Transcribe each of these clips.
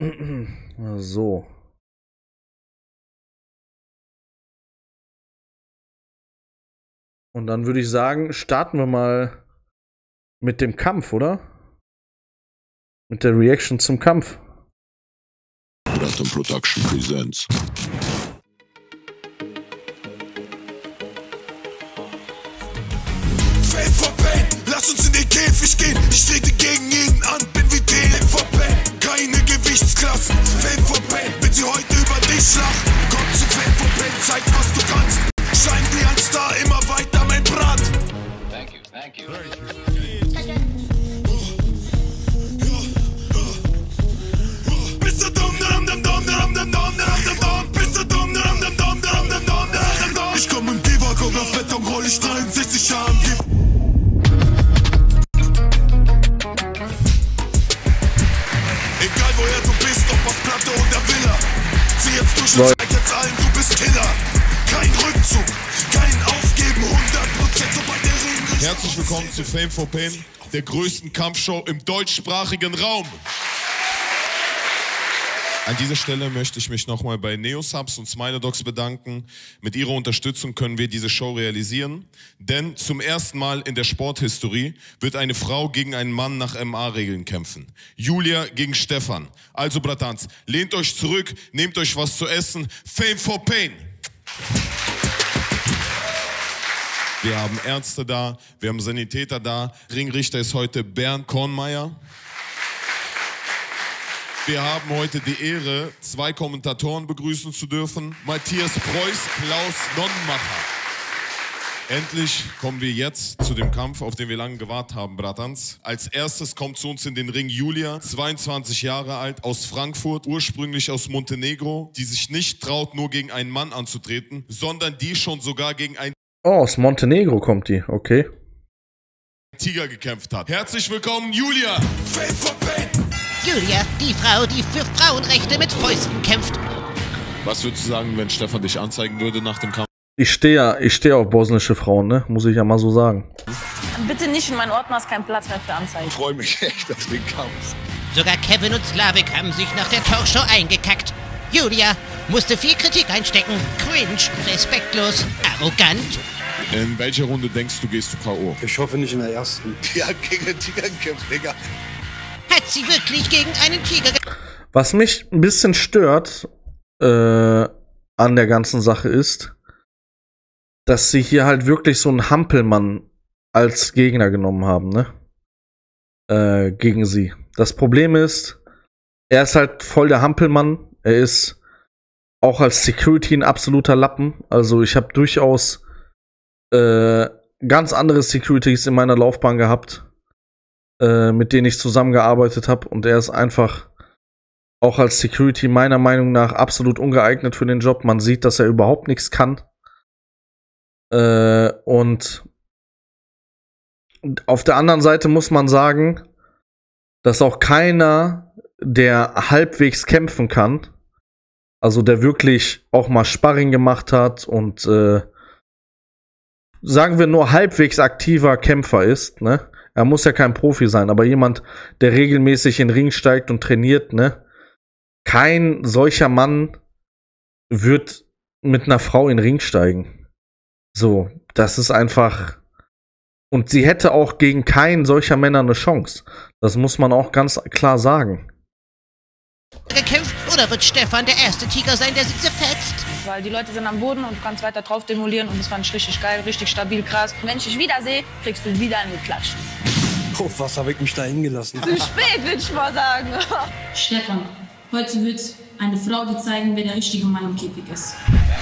So. Und dann würde ich sagen, starten wir mal mit dem Kampf, oder? Mit der Reaction zum Kampf. Braton Production Presents. Fame for Pain, lass uns in den Käfig gehen. Ich trete gegen jeden an, bin wie den Fame for Pain. Keine Gewichtsklassen, Fame for Pain. Will sie heute über dich lachen? Komm zu Fame for Pain, zeig was du kannst. Schein wie ein Star, immer weiter mein Brat. Thank you, thank you. Bist du dumm, dum dum dum dum dum dum dum dum. Bist du dumm, dum dum dum dum dum dum dum. Ich komm im Diva-Gong auf Beton, roll ich 63 Jahre. Egal woher du bist, ob auf Platte oder Villa. Zieh jetzt durch und zeig jetzt allen, du bist Killer. Kein Rückzug, kein Aufgeben, 100% sobald der Ring ist. Herzlich willkommen zu Fame for Pain, der größten Kampfshow im deutschsprachigen Raum. An dieser Stelle möchte ich mich nochmal bei Neosubs und Smilerdogs bedanken. Mit ihrer Unterstützung können wir diese Show realisieren. Denn zum ersten Mal in der Sporthistorie wird eine Frau gegen einen Mann nach MMA-Regeln kämpfen. Julia gegen Stefan. Also Bratans, lehnt euch zurück, nehmt euch was zu essen. Fame for Pain. Wir haben Ärzte da, wir haben Sanitäter da. Ringrichter ist heute Bernd Kornmeier. Wir haben heute die Ehre, 2 Kommentatoren begrüßen zu dürfen. Matthias Preuß, Klaus Nonnenmacher. Endlich kommen wir jetzt zu dem Kampf, auf den wir lange gewartet haben, Bratans. Als erstes kommt zu uns in den Ring Julia, 22 Jahre alt, aus Frankfurt, ursprünglich aus Montenegro, die sich nicht traut, nur gegen einen Mann anzutreten, sondern die schon sogar gegen einen Oh, aus Montenegro kommt die, okay. Tiger gekämpft hat. Herzlich willkommen, Julia! Fame for Pain. Julia, die Frau, die für Frauenrechte mit Fäusten kämpft. Was würdest du sagen, wenn Stefan dich anzeigen würde nach dem Kampf? Ich stehe auf bosnische Frauen, ne? Muss ich ja mal so sagen. Bitte nicht, in meinem Ordner ist kein Platz mehr für Anzeigen. Ich freue mich echt auf den Kampf. Sogar Kevin und Slavik haben sich nach der Talkshow eingekackt. Julia musste viel Kritik einstecken. Cringe, respektlos, arrogant. In welcher Runde denkst du, gehst du K.O.? Ich hoffe nicht in der ersten. Die hat gegen den Tiger gekämpft, Digga. Hat sie wirklich gegen einen Tiger Was mich ein bisschen stört an der ganzen Sache ist, dass sie hier halt wirklich so einen Hampelmann als Gegner genommen haben, ne? Gegen sie. Das Problem ist, er ist halt voll der Hampelmann. Er ist auch als Security ein absoluter Lappen. Also ich habe durchaus ganz andere Securities in meiner Laufbahn gehabt, mit denen ich zusammengearbeitet habe. Und er ist einfach auch als Security meiner Meinung nach absolut ungeeignet für den Job. Man sieht, dass er überhaupt nichts kann. Und auf der anderen Seite muss man sagen, dass auch keiner, der halbwegs kämpfen kann, also der wirklich auch mal Sparring gemacht hat und sagen wir nur halbwegs aktiver Kämpfer ist, ne? Er muss ja kein Profi sein, aber jemand, der regelmäßig in den Ring steigt und trainiert, ne? Kein solcher Mann wird mit einer Frau in den Ring steigen. So, das ist einfach. Und sie hätte auch gegen keinen solcher Männer eine Chance. Das muss man auch ganz klar sagen. gekämpft? Oder wird Stefan der erste Tiger sein, der sie zerfetzt? Weil die Leute sind am Boden und du kannst weiter drauf demolieren und das fand ich richtig geil, richtig stabil, krass. Und wenn ich dich wiedersehe, kriegst du wieder einen Klatsch. Auf was habe ich mich da hingelassen? Zu spät, würde ich mal sagen. Stefan, heute wird eine Frau dir zeigen, wer der richtige Mann im Käfig ist.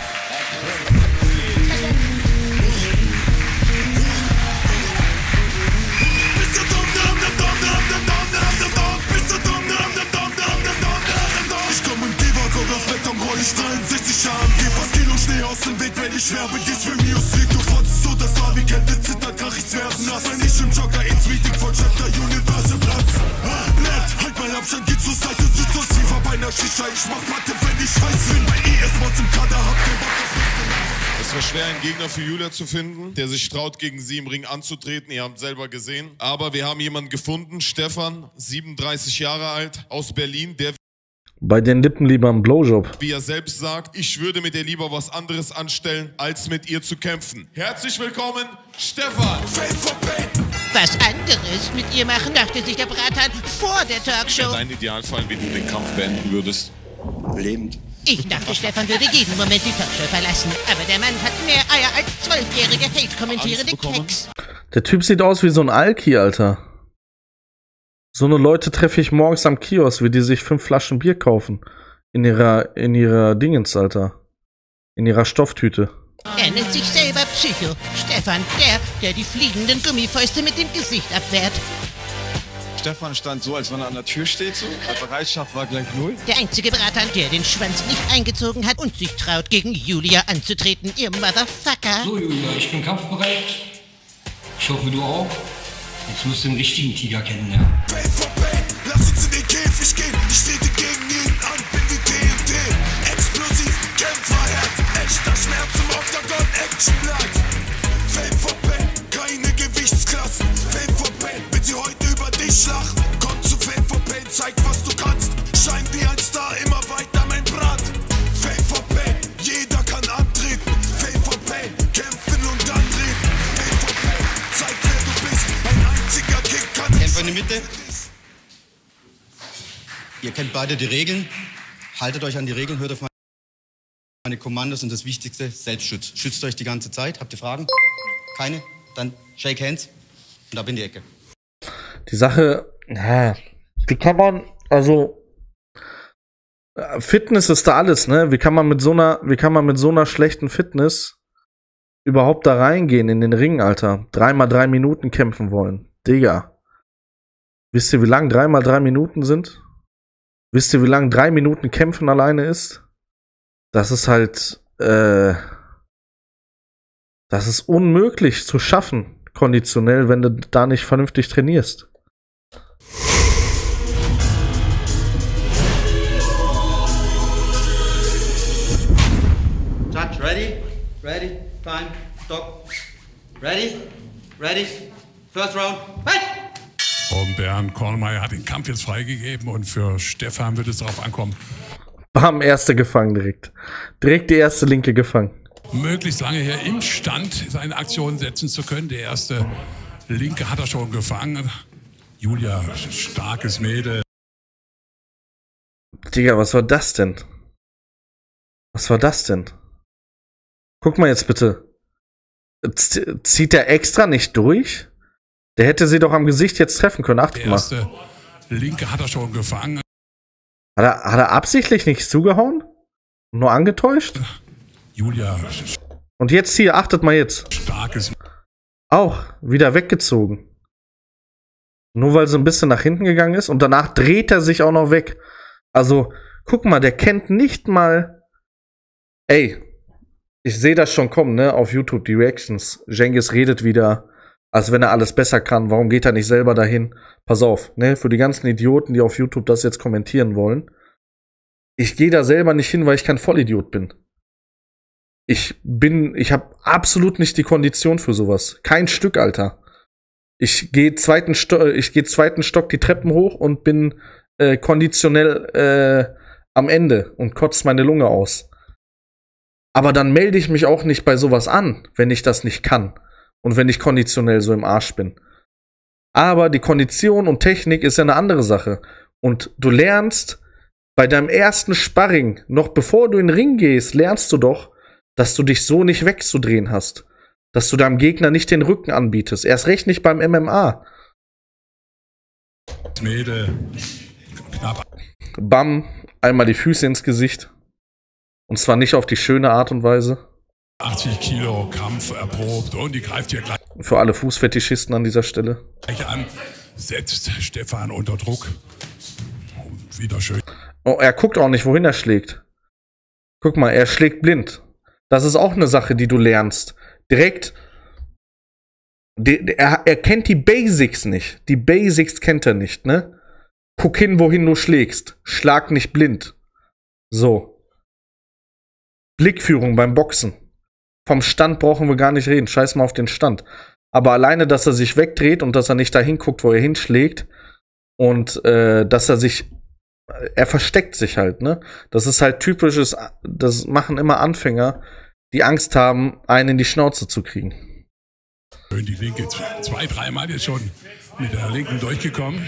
Ich komm im Diva-Gong auf Beton, roll ich 63 Jahre. Geh was Kilo Schnee aus dem Weg, wenn ich werbe. Dies für mich aus Lied, du fandst so, das war wie Kälte, zittert, krach ich's werden nass. Wenn ich im Jogger ins Meeting von Chapter Universe Platz. Nett, halt mal Abstand, geh zur Seite, sitzt aus tiefer bei einer Shisha. Ich mach Mathe, wenn ich weiß, bin bei ES-Mods im Kader, hab den Bock auf mich. Es war schwer, einen Gegner für Julia zu finden, der sich traut, gegen sie im Ring anzutreten. Ihr habt selber gesehen. Aber wir haben jemanden gefunden, Stefan, 37 Jahre alt, aus Berlin, der... Bei den Lippen lieber ein Blowjob. Wie er selbst sagt, ich würde mit ihr lieber was anderes anstellen, als mit ihr zu kämpfen. Herzlich willkommen, Stefan. Was anderes mit ihr machen, dachte sich der Bratan vor der Talkshow. Dein Idealfall, wie du den Kampf beenden würdest. Lebend. Ich dachte, Stefan würde jeden Moment die Talkshow verlassen. Aber der Mann hat mehr Eier als 12-jährige hate-kommentierende Keks. Der Typ sieht aus wie so ein Alki, Alter. So eine Leute treffe ich morgens am Kiosk, wie die sich 5 Flaschen Bier kaufen. In ihrer Dingens, Alter. In ihrer Stofftüte. Er nennt sich selber Psycho. Stefan, der die fliegenden Gummifäuste mit dem Gesicht abwehrt. Stefan stand so, als wenn er an der Tür steht, so. Die Bereitschaft war gleich 0. Der einzige Bratan, der den Schwanz nicht eingezogen hat und sich traut, gegen Julia anzutreten, ihr Motherfucker. So, Julia, ich bin kampfbereit. Ich hoffe, du auch. Jetzt musst du den richtigen Tiger kennenlernen. Lass uns in den Käfig gehen, ich trete gegen ihn an, bin wie TNT. Explosiv, Kämpferherz, echter Schmerz im Octagon, Actionblatt. Fame for Pain, keine Gewichtsklassen. Fame for Pain, will sie heute über dich lachen. Komm zu Fame for Pain, zeig was du kannst. Schein wie ein Star, immer weiter mein Brat. Fame for Pain, jeder kann antreten. Fame for Pain, kämpfen und antreten. Fame for Pain, zeig wer du bist. Ein einziger Kick kann Kämpfer in die Mitte. Ihr kennt beide die Regeln. Haltet euch an die Regeln, hört auf meine Kommandos und das Wichtigste, Selbstschutz. Schützt euch die ganze Zeit. Habt ihr Fragen? Keine? Dann shake hands und ab in die Ecke. Die Sache, wie kann man, also Fitness ist da alles, ne? Wie kann man mit so einer schlechten Fitness überhaupt da reingehen in den Ring, Alter? 3x3 Minuten kämpfen wollen. Digga. Wisst ihr, wie lang 3x3 Minuten sind? Wisst ihr, wie lang 3 Minuten kämpfen alleine ist? Das ist halt, das ist unmöglich zu schaffen, konditionell, wenn du da nicht vernünftig trainierst. Touch, ready? Ready? Time, stop. Ready? Ready? First round, fight! Und Bernd Kornmeier hat den Kampf jetzt freigegeben und für Stefan wird es darauf ankommen. Bam, erste gefangen direkt. Direkt die erste Linke gefangen. Möglichst lange hier im Stand seine Aktion setzen zu können. Der erste Linke hat er schon gefangen. Julia, starkes Mädel. Digga, was war das denn? Was war das denn? Guck mal jetzt bitte. Zieht er extra nicht durch? Der hätte sie doch am Gesicht jetzt treffen können. Achtet mal. Der erste Linke hat er schon gefangen. Hat er absichtlich nicht zugehauen? Nur angetäuscht? Julia. Und jetzt hier, achtet mal jetzt. Starkes. Auch wieder weggezogen. Nur weil sie ein bisschen nach hinten gegangen ist und danach dreht er sich auch noch weg. Also, guck mal, der kennt nicht mal. Ey, ich sehe das schon kommen, ne? Auf YouTube, die Reactions. Cengiz redet wieder, als wenn er alles besser kann. Warum geht er nicht selber dahin? Pass auf, ne? Für die ganzen Idioten, die auf YouTube das jetzt kommentieren wollen. Ich gehe da selber nicht hin, weil ich kein Vollidiot bin. Ich habe absolut nicht die Kondition für sowas. Kein Stück, Alter. Ich gehe zweiten Stock die Treppen hoch und bin konditionell am Ende und kotze meine Lunge aus. Aber dann melde ich mich auch nicht bei sowas an, wenn ich das nicht kann. Und wenn ich konditionell so im Arsch bin. Aber die Kondition und Technik ist ja eine andere Sache. Und du lernst bei deinem ersten Sparring, noch bevor du in den Ring gehst, lernst du doch, dass du dich so nicht wegzudrehen hast. Dass du deinem Gegner nicht den Rücken anbietest. Erst recht nicht beim MMA. Mädel. Knapp. Bam, einmal die Füße ins Gesicht. Und zwar nicht auf die schöne Art und Weise. 80 Kilo Kampf erprobt und die greift hier gleich Für alle Fußfetischisten an dieser Stelle. an. Setzt Stefan unter Druck. Wieder schön. Oh, er guckt auch nicht, wohin er schlägt. Guck mal, er schlägt blind. Das ist auch eine Sache, die du lernst. Direkt. Er kennt die Basics nicht. Die Basics kennt er nicht, ne? Guck hin, wohin du schlägst. Schlag nicht blind. So. Blickführung beim Boxen. Vom Stand brauchen wir gar nicht reden. Scheiß mal auf den Stand. Aber alleine, dass er sich wegdreht und dass er nicht dahin guckt, wo er hinschlägt. Und dass er sich er versteckt sich halt, ne? Das ist halt typisches, das machen immer Anfänger, die Angst haben, einen in die Schnauze zu kriegen. Schön die linke, 2-3 Mal jetzt schon mit der linken durchgekommen.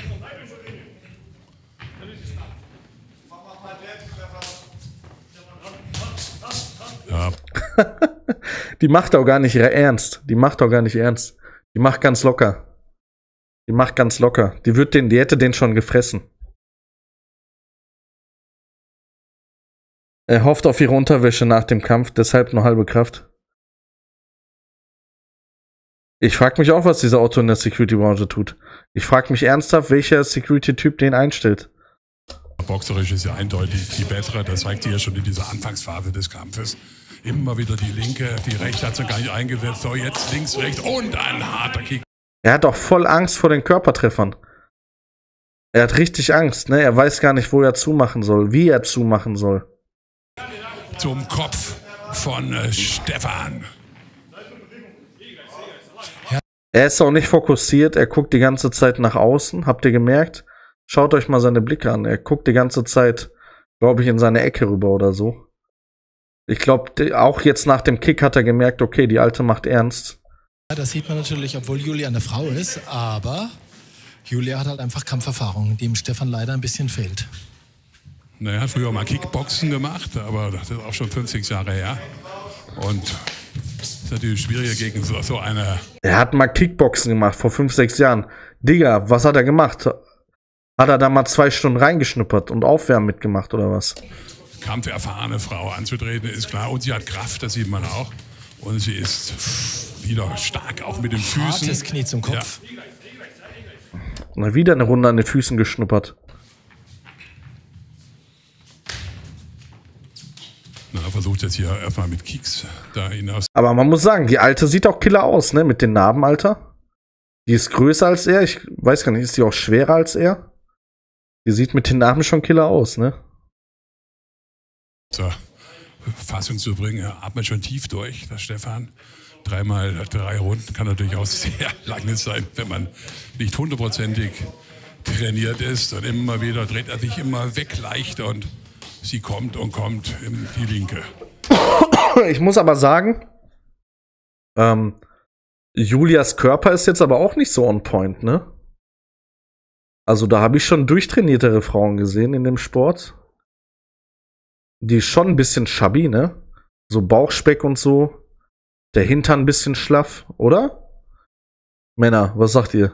Ja. Die macht auch gar nicht ernst. Die macht ganz locker. Die hätte den schon gefressen. Er hofft auf ihre Unterwäsche nach dem Kampf, deshalb nur halbe Kraft. Ich frage mich auch, was dieser Otto in der Security-Branche tut. Ich frage mich ernsthaft, welcher Security-Typ den einstellt. Boxerisch ist ja eindeutig die bessere, das zeigt sie ja schon in dieser Anfangsphase des Kampfes. Immer wieder die linke, die rechte hat sie gar nicht eingesetzt. So, jetzt links, rechts und ein harter Kick. Er hat auch voll Angst vor den Körpertreffern. Er hat richtig Angst, ne? Er weiß gar nicht, wo er zumachen soll, wie er zumachen soll. Zum Kopf von Stefan. Er ist auch nicht fokussiert, er guckt die ganze Zeit nach außen, habt ihr gemerkt? Schaut euch mal seine Blicke an, er guckt die ganze Zeit, glaube ich, in seine Ecke rüber oder so. Ich glaube, auch jetzt nach dem Kick hat er gemerkt, okay, die Alte macht ernst. Ja, das sieht man natürlich, obwohl Julia eine Frau ist, aber Julia hat halt einfach Kampferfahrung, die dem Stefan leider ein bisschen fehlt. Naja, er hat früher mal Kickboxen gemacht, aber das ist auch schon 50 Jahre her. Und das ist natürlich schwieriger gegen so eine... Er hat mal Kickboxen gemacht vor 5-6 Jahren. Digga, was hat er gemacht? Hat er da mal 2 Stunden reingeschnuppert und Aufwärmen mitgemacht oder was? Kampferfahrene Frau anzutreten, ist klar. Und sie hat Kraft, das sieht man auch. Und sie ist wieder stark, auch mit den Füßen. Hartes Knie zum Kopf. Ja. Na, wieder eine Runde an den Füßen geschnuppert. Na, er versucht jetzt hier erstmal mit Kicks da hinaus. Aber man muss sagen, die Alte sieht auch killer aus, ne? Mit den Narben, Alter. Die ist größer als er. Ich weiß gar nicht, ist die auch schwerer als er? Die sieht mit den Narben schon killer aus, ne? Zur Fassung zu bringen, er atmet schon tief durch, der Stefan. 3x3 Runden kann natürlich auch sehr lange sein, wenn man nicht 100%ig trainiert ist. Und immer wieder dreht er sich immer weg leicht und sie kommt und kommt in die Linke. Ich muss aber sagen, Julias Körper ist jetzt aber auch nicht so on point, ne? Also da habe ich schon durchtrainiertere Frauen gesehen in dem Sport. Die ist schon ein bisschen chubby, ne? So Bauchspeck und so. Der Hintern ein bisschen schlaff, oder? Männer, was sagt ihr?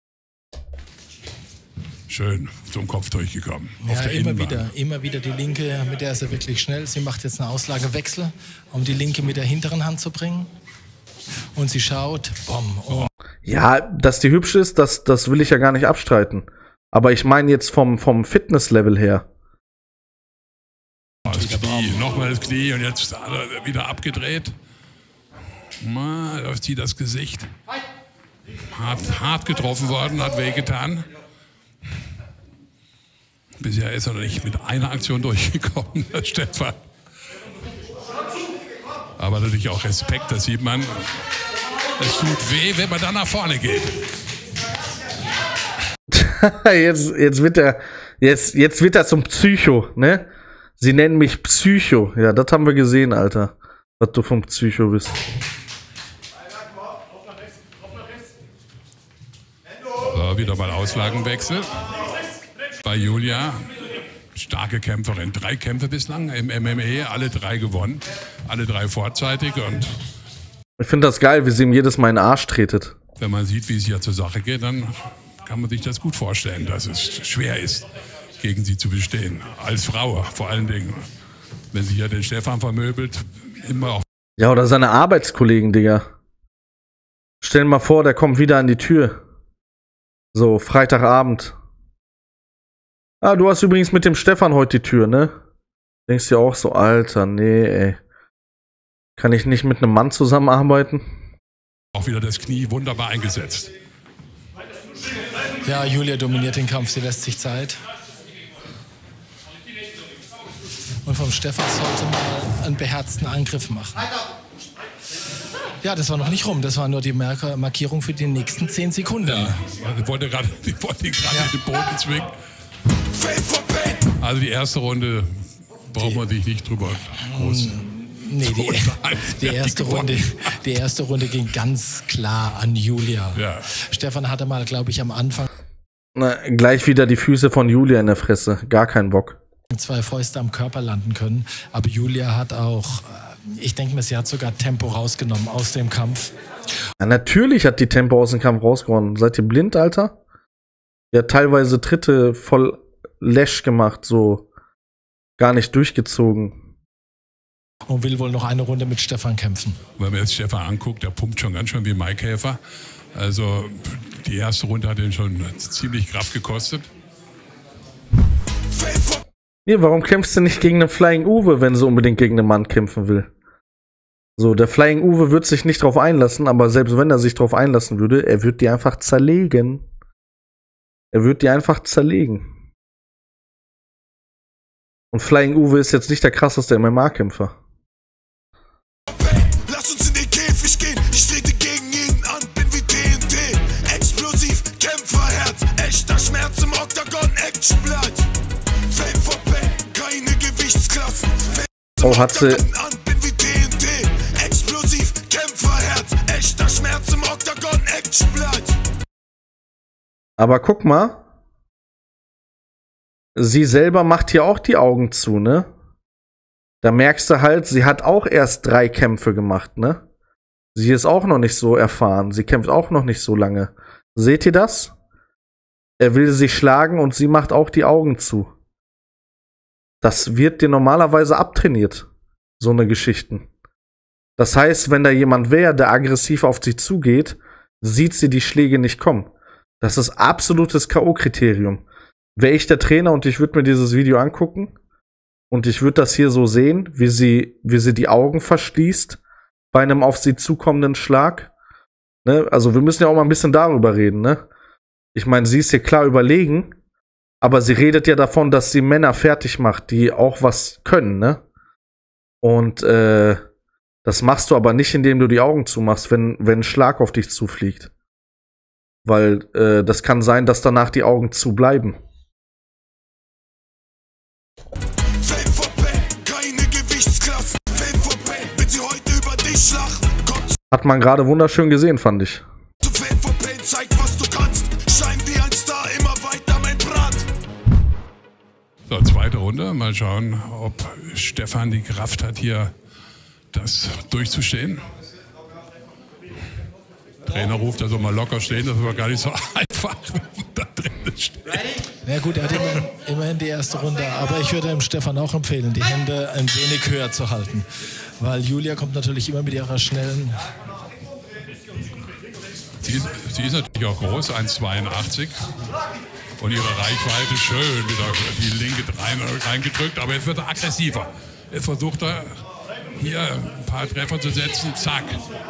Schön zum Kopf durchgekommen. Ja, auf der immer wieder die linke, mit der ist er wirklich schnell. Sie macht jetzt einen Auslagewechsel, um die linke mit der hinteren Hand zu bringen. Und sie schaut, bumm. Ja, dass die hübsch ist, das will ich ja gar nicht abstreiten. Aber ich meine jetzt vom Fitnesslevel her. Das Knie, nochmal das Knie und jetzt wieder abgedreht. Da zieht das Gesicht. Hart getroffen worden, hat wehgetan. Bisher ist er noch nicht mit einer Aktion durchgekommen, der Stefan. Aber natürlich auch Respekt, das sieht man. Es tut weh, wenn man da nach vorne geht. jetzt wird er zum Psycho, ne? Sie nennen mich Psycho. Ja, das haben wir gesehen, Alter. Was du vom Psycho bist. So, wieder mal Auslagenwechsel. Bei Julia. Starke Kämpferin. 3 Kämpfe bislang im MMA, alle 3 gewonnen. Alle 3 vorzeitig. Und ich finde das geil, wie sie ihm jedes Mal in den Arsch tretet. Wenn man sieht, wie es hier zur Sache geht, dann kann man sich das gut vorstellen, dass es schwer ist, gegen sie zu bestehen. Als Frau vor allen Dingen. Wenn sie ja den Stefan vermöbelt, immer auch. Ja, oder seine Arbeitskollegen, Digga. Stell dir mal vor, der kommt wieder an die Tür. So, Freitagabend. Ah, du hast übrigens mit dem Stefan heute die Tür, ne? Denkst dir auch so, Alter, nee, ey. Kann ich nicht mit einem Mann zusammenarbeiten? Auch wieder das Knie wunderbar eingesetzt. Ja, Julia dominiert den Kampf, sie lässt sich Zeit. Und vom Stefan sollte mal einen beherzten Angriff machen. Ja, das war noch nicht rum. Das war nur die Markierung für die nächsten 10 Sekunden. Ja, ich wollte ihn gerade in den Boden zwingen. Fame for pain. Also die erste Runde braucht man sich nicht drüber groß. Nee, die erste Runde ging ganz klar an Julia. Ja. Stefan hatte mal, glaube ich, am Anfang gleich wieder die Füße von Julia in der Fresse. Gar kein Bock. 2 Fäuste am Körper landen können. Aber Julia hat auch, ich denke mir, sie hat sogar Tempo rausgenommen aus dem Kampf. Ja, natürlich hat die Tempo aus dem Kampf rausgehauen. Seid ihr blind, Alter? Die hat teilweise Tritte voll läsch gemacht, so gar nicht durchgezogen. Und will wohl noch eine Runde mit Stefan kämpfen. Wenn man jetzt Stefan anguckt, der pumpt schon ganz schön wie Maikäfer. Also die erste Runde hat ihn schon ziemlich Kraft gekostet. Nee, warum kämpfst du nicht gegen einen Flying Uwe, wenn sie unbedingt gegen einen Mann kämpfen will? So, der Flying Uwe wird sich nicht drauf einlassen, aber selbst wenn er sich drauf einlassen würde, er wird die einfach zerlegen. Er wird die einfach zerlegen. Und Flying Uwe ist jetzt nicht der krasseste MMA-Kämpfer. Lass uns in den Käfig gehen, ich trete gegen jeden an, bin wie TNT. Explosiv, Kämpferherz, echter Schmerz im Oktagon, Actionblatt. Fame for Pain, keine Gewichtsklassen. Oh, hat sie... Bin wie TNT, explosiv, Kämpferherz, echter Schmerz im Oktagon, Actionblatt. Aber guck mal, sie selber macht hier auch die Augen zu, ne? Da merkst du halt, sie hat auch erst 3 Kämpfe gemacht, ne? Sie ist auch noch nicht so erfahren, sie kämpft auch noch nicht so lange. Seht ihr das? Er will sie schlagen und sie macht auch die Augen zu. Das wird dir normalerweise abtrainiert, so eine Geschichten. Das heißt, wenn da jemand wäre, der aggressiv auf sie zugeht, sieht sie die Schläge nicht kommen. Das ist absolutes K.O.-Kriterium. Wäre ich der Trainer und ich würde mir dieses Video angucken und ich würde das hier so sehen, wie sie die Augen verschließt bei einem auf sie zukommenden Schlag. Ne? Also wir müssen ja auch mal ein bisschen darüber reden. Ne? Ich meine, sie ist hier klar überlegen, aber sie redet ja davon, dass sie Männer fertig macht, die auch was können. Ne? Und das machst du aber nicht, indem du die Augen zumachst, wenn ein Schlag auf dich zufliegt. Weil das kann sein, dass danach die Augen zu bleiben. Hat man gerade wunderschön gesehen, fand ich. So, zweite Runde. Mal schauen, ob Stefan die Kraft hat, hier das durchzustehen. Trainer ruft also mal locker stehen, das ist aber gar nicht so einfach, wenn man da drin steht. Ja gut, er hat immerhin die erste Runde, aber ich würde dem Stefan auch empfehlen, die Hände ein wenig höher zu halten. Weil Julia kommt natürlich immer mit ihrer schnellen... Sie ist natürlich auch groß, 1,82. Und ihre Reichweite schön wieder die linke reingedrückt, aber jetzt wird er aggressiver. Jetzt versucht er hier ein paar Treffer zu setzen, zack.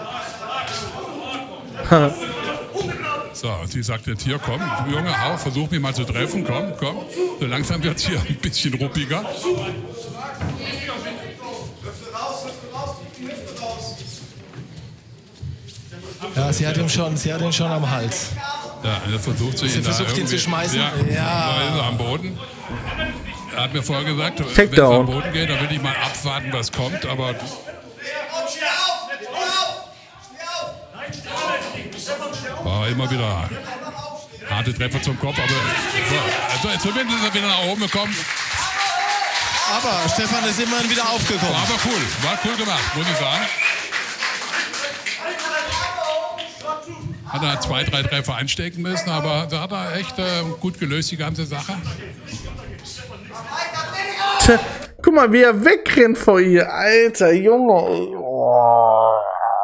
So, sie sagt jetzt hier, komm, Junge, auch, versuch mich mal zu treffen, komm. So langsam wird es hier ein bisschen ruppiger. Ja, sie hat ihn schon am Hals. Ja, er versucht ihn zu schmeißen. Ja, da ist er am Boden. Er hat mir vorher gesagt, wenn es am Boden geht, dann will ich mal abwarten, was kommt, aber... War immer wieder harte Treffer zum Kopf, aber also zumindest ist er wieder nach oben gekommen. Aber Stefan ist immerhin wieder aufgekommen. War aber cool, war cool gemacht, muss ich sagen. Hat er 2, 3 Treffer einstecken müssen, aber da hat er echt gut gelöst, die ganze Sache. Tja, guck mal, wie er wegrennt vor ihr. Alter, Junge. Oh.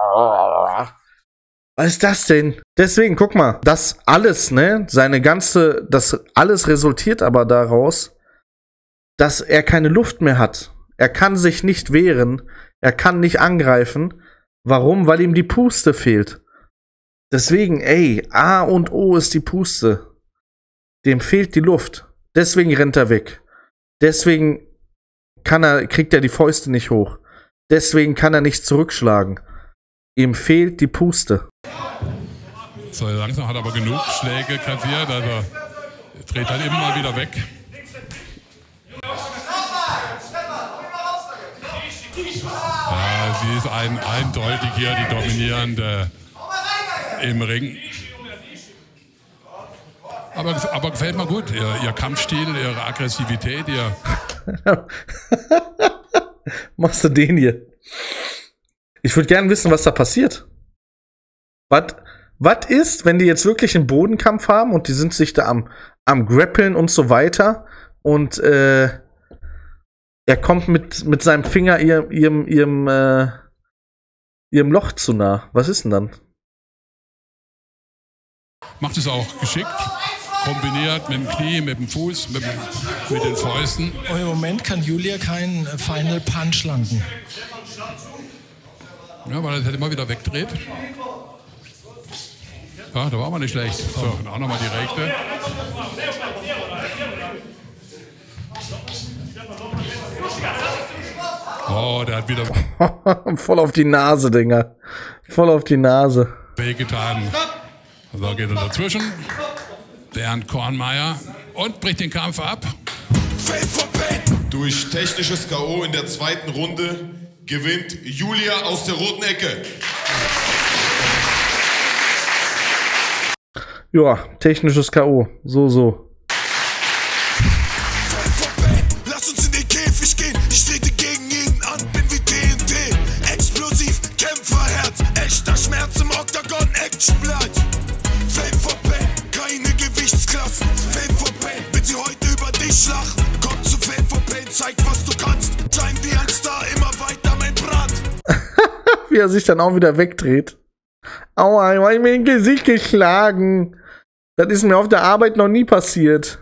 Was ist das denn? Deswegen, guck mal, das alles, ne, das alles resultiert aber daraus, dass er keine Luft mehr hat. Er kann sich nicht wehren, er kann nicht angreifen. Warum? Weil ihm die Puste fehlt. Deswegen, ey, A und O ist die Puste. Dem fehlt die Luft. Deswegen rennt er weg. Deswegen kriegt er die Fäuste nicht hoch. Deswegen kann er nicht zurückschlagen. Ihm fehlt die Puste. So, langsam hat er aber genug Schläge kassiert, also dreht halt immer mal wieder weg. Sie ist eindeutig hier die Dominierende im Ring. Aber gefällt mir gut. Ihr Kampfstil, ihre Aggressivität, Machst du den hier? Ich würde gerne wissen, was da passiert. Was ist, wenn die jetzt wirklich einen Bodenkampf haben und die sind sich da am Grappeln und so weiter und er kommt mit seinem Finger ihrem Loch zu nah. Was ist denn dann? Macht es auch geschickt, kombiniert mit dem Knie, mit dem Fuß, mit den Fäusten. Und im Moment kann Julia keinen Final Punch landen. Ja, weil er das immer wieder wegdreht. Ja, da war aber nicht schlecht. So, und auch nochmal die rechte. Oh, der hat wieder... Voll auf die Nase, Dinger. Voll auf die Nase. Wehgetan. So geht er dazwischen. Bernd Kornmeier. Und bricht den Kampf ab. Durch technisches K.O. in der zweiten Runde gewinnt Julia aus der roten Ecke. Ja, technisches K.O. So. Lass uns in den Käfig gehen, ich trete gegen jeden an, bin wie TNT. Explosiv, Kämpferherz, echter Schmerz im Oktagon, Actionblatt. Fame for Pain, keine Gewichtsklassen. Fame for Pain, will sie heute über dich lachen. Komm zu Fame for Pain, zeig was du kannst. Schein wie ein Star, immer weiter mein Brand. Wie er sich dann auch wieder wegdreht. Aua, ich hab mir ins Gesicht geschlagen. Das ist mir auf der Arbeit noch nie passiert.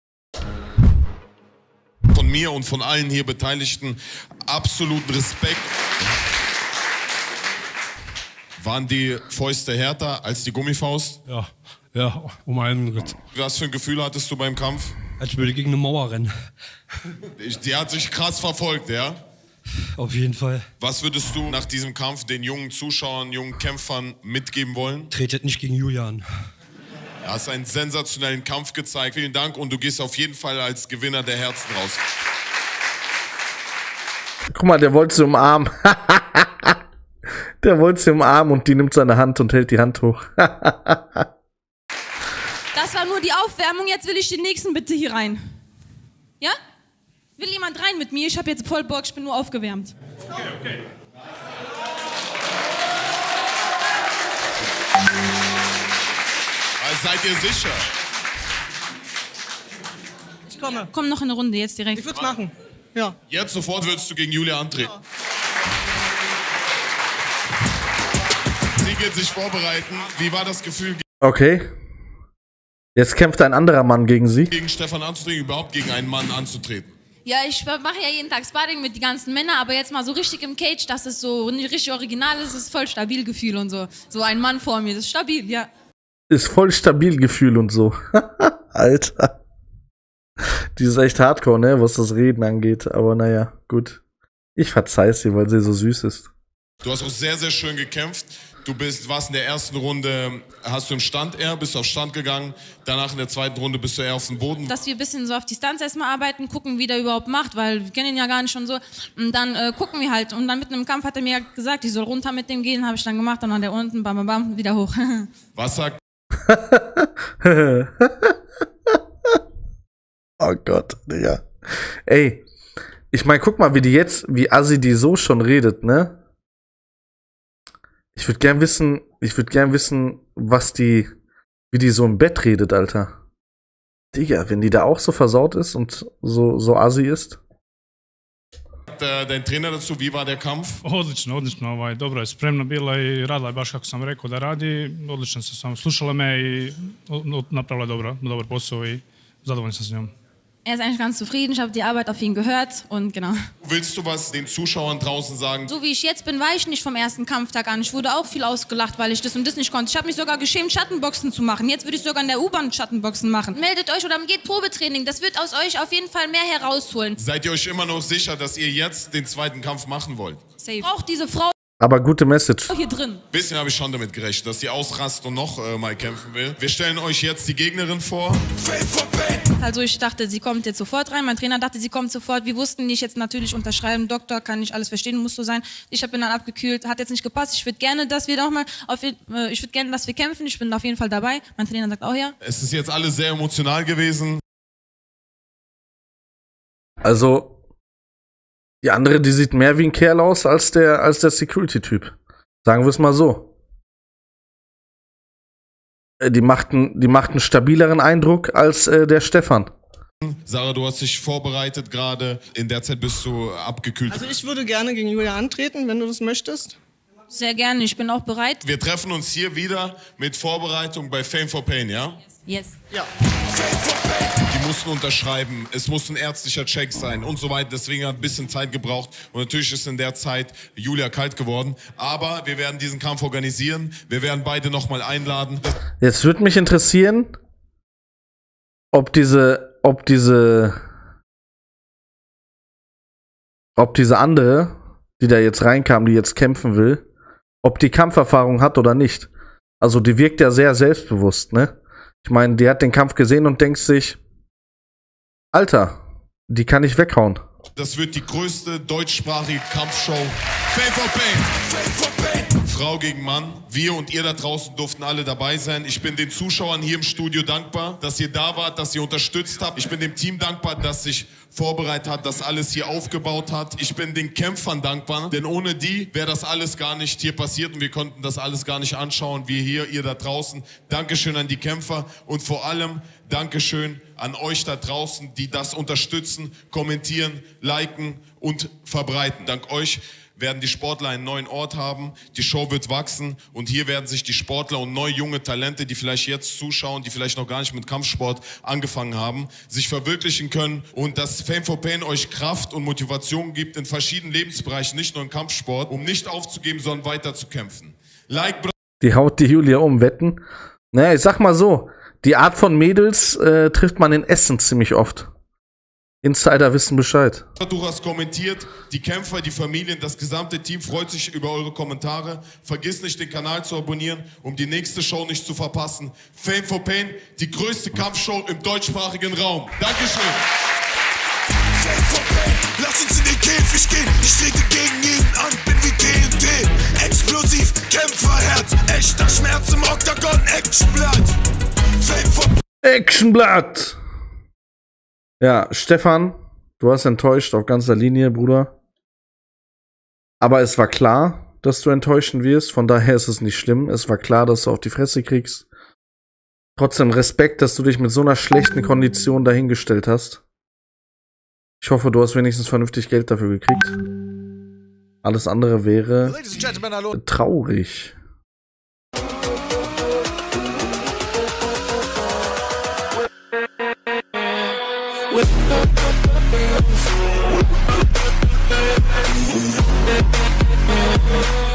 Von mir und von allen hier Beteiligten absoluten Respekt. Waren die Fäuste härter als die Gummifaust? Ja, um einen Ritt. Was für ein Gefühl hattest du beim Kampf? Als würde ich gegen eine Mauer rennen. Die hat sich krass verfolgt, ja? Auf jeden Fall. Was würdest du nach diesem Kampf den jungen Zuschauern, jungen Kämpfern mitgeben wollen? Tretet nicht gegen Julian. Du hast einen sensationellen Kampf gezeigt. Vielen Dank und du gehst auf jeden Fall als Gewinner der Herzen raus. Guck mal, der wollte sie umarmen. Der wollte sie umarmen und die nimmt seine Hand und hält die Hand hoch. Das war nur die Aufwärmung, jetzt will ich den nächsten bitte hier rein. Ja? Will jemand rein mit mir? Ich habe jetzt voll Bock, ich bin nur aufgewärmt. Okay. Also seid ihr sicher? Ich komme. Komm noch in eine Runde, jetzt direkt. Ich würde es machen. Ja. Jetzt sofort würdest du gegen Julia antreten. Ja. Sie geht sich vorbereiten. Wie war das Gefühl? Okay. Jetzt kämpft ein anderer Mann gegen sie. Gegen Stefan anzutreten, überhaupt gegen einen Mann anzutreten. Ja, ich mache ja jeden Tag Sparring mit den ganzen Männern, aber jetzt mal so richtig im Cage, dass es so richtig original ist, ist voll stabil Gefühl und so. So ein Mann vor mir, das ist stabil, ja. Ist voll stabil Gefühl und so. Alter. Die ist echt hardcore, ne, was das Reden angeht. Aber naja, gut. Ich verzeih's ihr, weil sie so süß ist. Du hast auch sehr, sehr schön gekämpft. Warst in der ersten Runde, hast du im Stand bist du auf Stand gegangen. Danach in der zweiten Runde bist du eher auf dem Boden. Dass wir ein bisschen so auf Distanz erstmal arbeiten, gucken, wie der überhaupt macht, weil wir kennen ihn ja gar nicht schon so. Und dann gucken wir halt. Und dann mitten im Kampf hat er mir gesagt, ich soll runter mit dem gehen, habe ich dann gemacht. Und dann der unten, bam, bam, bam, wieder hoch. Was sagt... Oh Gott, Digga. Ey, ich meine, guck mal, wie Assi die so schon redet, ne? Ich würde gern wissen, wie die so im Bett redet, Alter. Digga, wenn die da auch so versaut ist und so Assi ist. Dein Trainer dazu, wie war der Kampf? Odlično, dobro je spremna bila I radila je baš kako sam rekao da radi. Odlično se sam slušala me I napravila je dobar posao I zadovoljan sam s njom. Er ist eigentlich ganz zufrieden, ich habe die Arbeit auf ihn gehört und genau. Willst du was den Zuschauern draußen sagen? So wie ich jetzt bin, war ich nicht vom ersten Kampftag an. Ich wurde auch viel ausgelacht, weil ich das und das nicht konnte. Ich habe mich sogar geschämt, Schattenboxen zu machen. Jetzt würde ich sogar in der U-Bahn Schattenboxen machen. Meldet euch oder geht Probetraining. Das wird aus euch auf jeden Fall mehr herausholen. Seid ihr euch immer noch sicher, dass ihr jetzt den zweiten Kampf machen wollt? Safe. Braucht diese Frau Aber gute Message. hier drin. Bisschen habe ich schon damit gerechnet, dass sie ausrast und noch mal kämpfen will. Wir stellen euch jetzt die Gegnerin vor. Fame for Pain. Also ich dachte, sie kommt jetzt sofort rein. Mein Trainer dachte, sie kommt sofort. Wir wussten nicht, jetzt natürlich unterschreiben. Doktor, kann nicht alles verstehen, muss so sein. Ich bin dann abgekühlt, hat jetzt nicht gepasst. Ich würde gerne, dass wir nochmal, ich würde gerne, dass wir kämpfen. Ich bin auf jeden Fall dabei. Mein Trainer sagt auch ja. Es ist jetzt alles sehr emotional gewesen. Also, die andere, die sieht mehr wie ein Kerl aus als der Security-Typ. Sagen wir es mal so. Die macht einen stabileren Eindruck als der Stefan. Sarah, du hast dich vorbereitet gerade. In der Zeit bist du abgekühlt. Also ich würde gerne gegen Julia antreten, wenn du das möchtest. Sehr gerne, ich bin auch bereit. Wir treffen uns hier wieder mit Vorbereitung bei Fame for Pain, ja? Yes. Ja. Die mussten unterschreiben, es muss ein ärztlicher Check sein und so weiter. Deswegen hat ein bisschen Zeit gebraucht. Und natürlich ist in der Zeit Julia kalt geworden. Aber wir werden diesen Kampf organisieren. Wir werden beide nochmal einladen. Jetzt würde mich interessieren, ob diese andere, die da jetzt reinkam, die jetzt kämpfen will, ob die Kampferfahrung hat oder nicht. Also die wirkt ja sehr selbstbewusst, ne? Ich meine, die hat den Kampf gesehen und denkt sich, Alter, die kann ich weghauen. Das wird die größte deutschsprachige Kampfshow. Fame for Pain. Fame for Pain. Frau gegen Mann. Wir und ihr da draußen durften alle dabei sein. Ich bin den Zuschauern hier im Studio dankbar, dass ihr da wart, dass ihr unterstützt habt. Ich bin dem Team dankbar, das sich vorbereitet hat, das alles hier aufgebaut hat. Ich bin den Kämpfern dankbar, denn ohne die wäre das alles gar nicht hier passiert und wir konnten das alles gar nicht anschauen. Wir hier, ihr da draußen. Dankeschön an die Kämpfer und vor allem Dankeschön an euch da draußen, die das unterstützen, kommentieren, liken und verbreiten. Dank euch werden die Sportler einen neuen Ort haben, die Show wird wachsen und hier werden sich die Sportler und neue junge Talente, die vielleicht jetzt zuschauen, die vielleicht noch gar nicht mit Kampfsport angefangen haben, sich verwirklichen können und dass Fame for Pain euch Kraft und Motivation gibt in verschiedenen Lebensbereichen, nicht nur im Kampfsport, um nicht aufzugeben, sondern weiter zu kämpfen. Die haut die Julia um, wetten? Naja, ich sag mal so, die Art von Mädels trifft man in Essen ziemlich oft. Insider wissen Bescheid. Du hast kommentiert, die Kämpfer, die Familien, das gesamte Team freut sich über eure Kommentare. Vergiss nicht, den Kanal zu abonnieren, um die nächste Show nicht zu verpassen. Fame for Pain, die größte Kampfshow im deutschsprachigen Raum. Dankeschön. Fame for Pain, lass uns in den Käfig gehen. Ich trete gegen jeden an, bin wie TNT. Explosiv, Kämpferherz, echter Schmerz im Oktagon, Actionblatt. Fame for Pain. Actionblatt! Ja, Stefan, du hast enttäuscht auf ganzer Linie, Bruder. Aber es war klar, dass du enttäuschen wirst, von daher ist es nicht schlimm. Es war klar, dass du auf die Fresse kriegst. Trotzdem Respekt, dass du dich mit so einer schlechten Kondition dahingestellt hast. Ich hoffe, du hast wenigstens vernünftig Geld dafür gekriegt. Alles andere wäre traurig. With